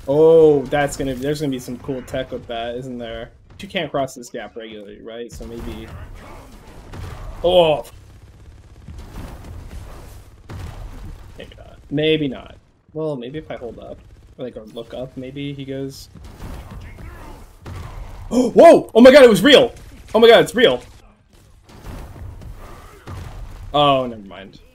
Oh, that's gonna. There's gonna be some cool tech with that, isn't there? But you can't cross this gap regularly, right? So maybe. Oh. Maybe not. Maybe not. Well, maybe if I hold up, or look up, maybe he goes. Oh, whoa! Oh my god, it was real! Oh my god, it's real! Oh, never mind.